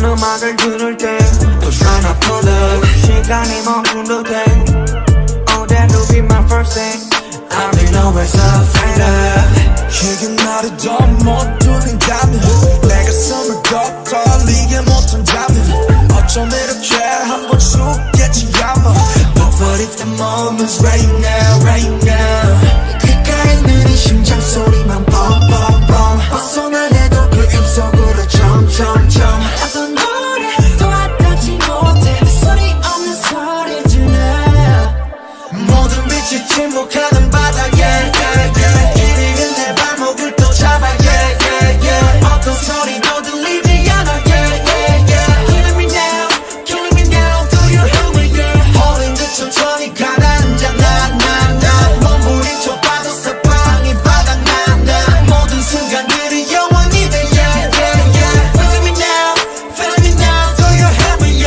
음악을 들을 때 또 try not to look 시간이 멈춘 듯해 Oh that will be my first thing I'll be nowhere so afraid of 이게 나를 더 못 두는다면 내 가슴을 더 떨리게 못한다면 어쩜 이렇게 한번 죽겠지 아마 But what if the moment's right now, right now 귓가에 있는 이 심장 소리만 뻥뻥뻥 벗어날 해도 그 입속으로 점점점 어떤 노래도 와닿지 못해 소리 없는 소리지네 모든 빛이 침묵하는 바다에 이리는 내 발목을 또 잡아 어떤 소리도 들리지 않아 Killing me now, killing me now Do you hear me girl 홀린 듯 천천히 가라앉아 나 몸부림쳐 봐도 사방이 바닥난다 모든 순간들이 영원히 돼 Feeling me now, feeling me now Do you hear me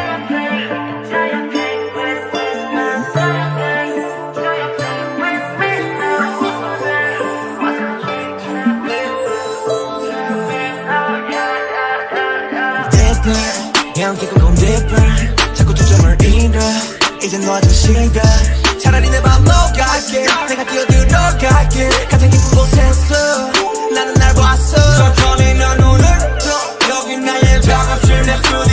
그냥 기껏 gon' deeper 자꾸 초점을 잃어 이젠 너좀 싫어 차라리 내 맘 녹아게 내가 뛰어들어갈게 가장 깊은 곳에서 나는 날 봤어 천천히 내 눈을 떠 여기 나의 작업실 내 숨